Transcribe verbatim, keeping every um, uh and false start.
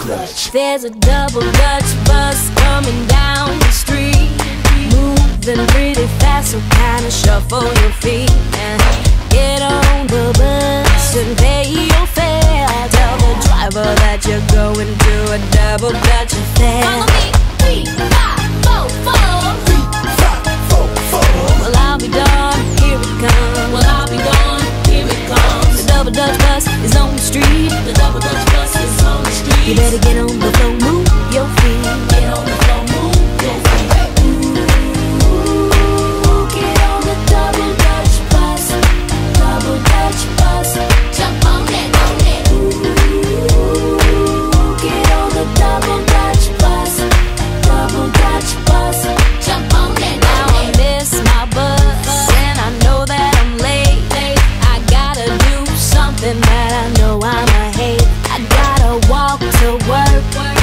clutch. There's a double Dutch bus coming down the street, moving pretty fast, so kinda shuffle your feet and get on the bus and pay your fare. Tell the driver that you're going to a double Dutch affair. Follow me, three, five, four, four. Three, five, four, four. Well, I'll be darned, here it comes. Well, I'll be darned, here it comes. The double Dutch bus is on the street. The double Dutch bus is on the street. You better get on the floor, move your feet. Get on the floor, move your feet. Ooh, get on the double Dutch bus. Double Dutch bus. Jump on it, on it. Ooh, get on the double Dutch bus. Double Dutch bus. Jump on it, now I miss my bus, and I know that I'm late. I gotta do something that I know I'ma hate. I gotta walk to work.